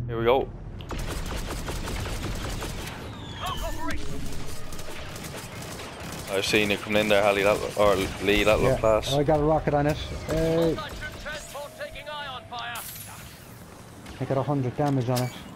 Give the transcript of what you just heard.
Here we go. I've seen it coming in there, Hally, or Lee, that looked class. I got a rocket on it. I got 100 damage on it.